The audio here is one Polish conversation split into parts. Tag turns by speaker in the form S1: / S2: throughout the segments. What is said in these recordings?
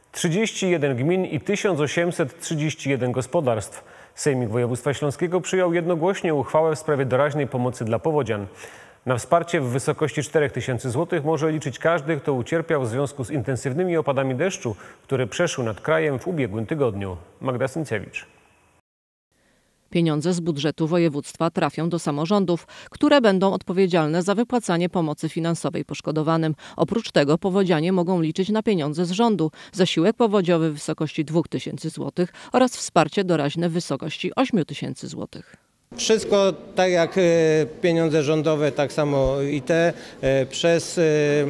S1: 31 gmin i 1831 gospodarstw. Sejmik Województwa Śląskiego przyjął jednogłośnie uchwałę w sprawie doraźnej pomocy dla powodzian. Na wsparcie w wysokości 4000 zł może liczyć każdy, kto ucierpiał w związku z intensywnymi opadami deszczu, które przeszły nad krajem w ubiegłym tygodniu. Magda Syncewicz.
S2: Pieniądze z budżetu województwa trafią do samorządów, które będą odpowiedzialne za wypłacanie pomocy finansowej poszkodowanym. Oprócz tego powodzianie mogą liczyć na pieniądze z rządu, zasiłek powodziowy w wysokości 2000 zł oraz wsparcie doraźne w wysokości 8000 zł.
S3: Wszystko tak jak pieniądze rządowe, tak samo i te. Przez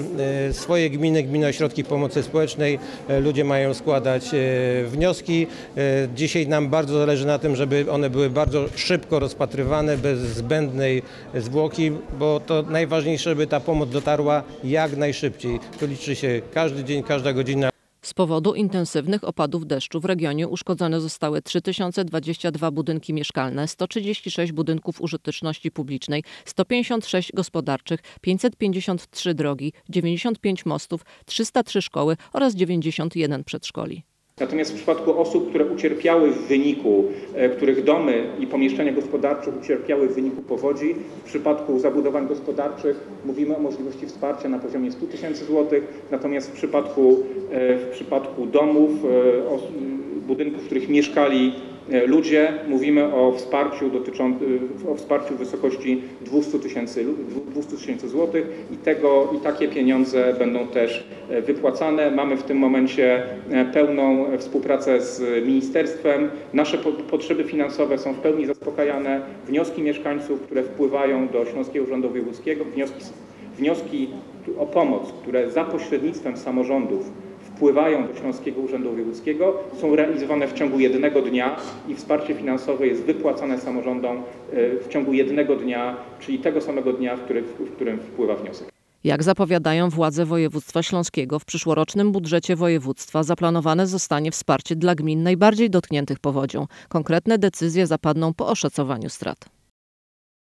S3: swoje gminy, ośrodki pomocy społecznej ludzie mają składać wnioski. Dzisiaj nam bardzo zależy na tym, żeby one były bardzo szybko rozpatrywane, bez zbędnej zwłoki, bo to najważniejsze, żeby ta pomoc dotarła jak najszybciej. Tu liczy się każdy dzień, każda godzina.
S2: Z powodu intensywnych opadów deszczu w regionie uszkodzone zostały 3022 budynki mieszkalne, 136 budynków użyteczności publicznej, 156 gospodarczych, 553 drogi, 95 mostów, 303 szkoły oraz 91 przedszkoli.
S4: Natomiast w przypadku osób, które ucierpiały w wyniku, których domy i pomieszczenia gospodarcze ucierpiały w wyniku powodzi, w przypadku zabudowań gospodarczych mówimy o możliwości wsparcia na poziomie 100 000 zł, natomiast w przypadku domów, budynków, w których mieszkali ludzie, mówimy o wsparciu w wysokości 200 000 zł i takie pieniądze będą też wypłacane. Mamy w tym momencie pełną współpracę z ministerstwem. Nasze potrzeby finansowe są w pełni zaspokajane. Wnioski mieszkańców, które wpływają do Śląskiego Urzędu Wojewódzkiego, wnioski o pomoc, które za pośrednictwem samorządów wpływają do Śląskiego Urzędu Wojewódzkiego, są realizowane w ciągu jednego dnia i wsparcie finansowe jest wypłacane samorządom w ciągu jednego dnia, czyli tego samego dnia, w którym wpływa wniosek.
S2: Jak zapowiadają władze województwa śląskiego, w przyszłorocznym budżecie województwa zaplanowane zostanie wsparcie dla gmin najbardziej dotkniętych powodzią. Konkretne decyzje zapadną po oszacowaniu strat.